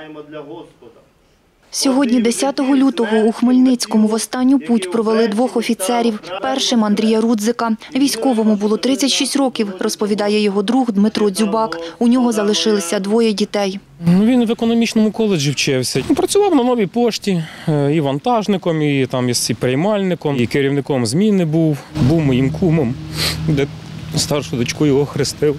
маємо для Господа. Сьогодні, 10 лютого, у Хмельницькому в останню путь провели двох офіцерів. Першим – Андрія Рудзика. Військовому було 36 років, розповідає його друг Дмитро Дзюбак. У нього залишилися двоє дітей. Він в економічному коледжі вчився. Працював на Новій пошті і вантажником, і приймальником, і керівником зміни був. Був моїм кумом, де старшу дочку його хрестив.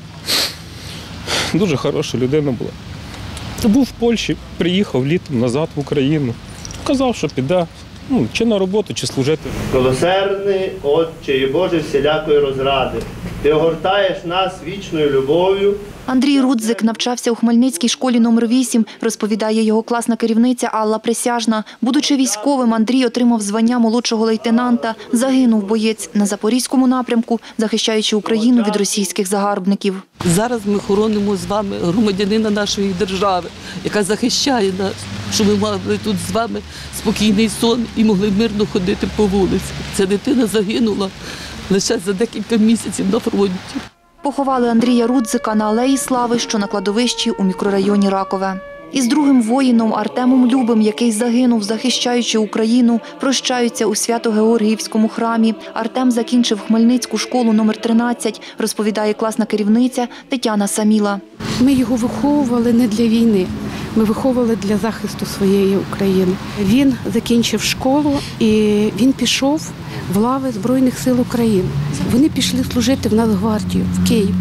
Дуже хороша людина була. Був в Польщі, приїхав літом назад в Україну. Казав, що піде чи на роботу, чи служити. Милосердний Отче і Боже всілякої розради, Ти огортаєш нас вічною любов'ю. Андрій Рудзик навчався у Хмельницькій школі номер 8, розповідає його класна керівниця Алла Присяжна. Будучи військовим, Андрій отримав звання молодшого лейтенанта. Загинув боєць на Запорізькому напрямку, захищаючи Україну від російських загарбників. Зараз ми хоронимо з вами громадянина нашої держави, яка захищає нас, щоб ми мали тут з вами спокійний сон і могли мирно ходити по вулиці. Ця дитина загинула лише за декілька місяців на фронті. Поховали Андрія Рудзика на Алеї Слави, що на кладовищі у мікрорайоні Ракове. Із другим воїном Артемом Любим, який загинув, захищаючи Україну, прощаються у Свято-Георгіївському храмі. Артем закінчив Хмельницьку школу номер 13, розповідає класна керівниця Тетяна Саміла. Ми його виховували не для війни, ми виховували для захисту своєї України. Він закінчив школу і він пішов в лави Збройних сил України. Вони пішли служити в Нацгвардію, в Київ.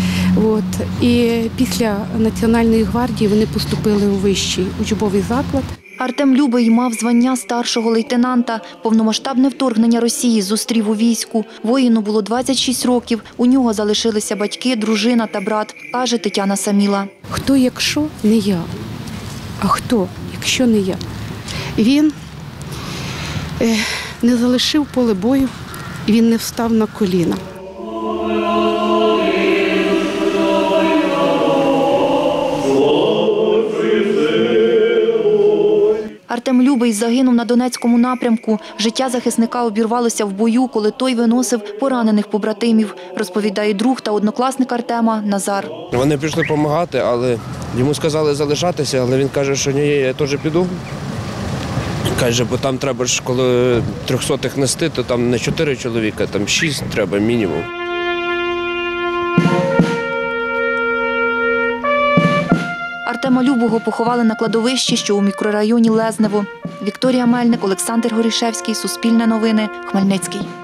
І після Національної гвардії вони поступили у вищий учбовий заклад. Артем Любий мав звання старшого лейтенанта. Повномасштабне вторгнення Росії зустрів у війську. Воїну було 26 років. У нього залишилися батьки, дружина та брат, каже Тетяна Саміла. Хто, якщо не я? А хто, якщо не я? Він не залишив поле бою, він не встав на коліна. Артем Любий загинув на Донецькому напрямку. Життя захисника обірвалося в бою, коли той виносив поранених побратимів, розповідає друг та однокласник Артема Назар. Вони пішли допомагати, але йому сказали залишатися, але він каже, що ні, я теж піду. Каже, бо там треба ж, коли 300-х нести, то там не 4 чоловіка, там 6 треба мінімум. Артема Любого поховали на кладовищі, що у мікрорайоні Лезнево. Вікторія Мельник, Олександр Горішевський, Суспільне новини, Хмельницький.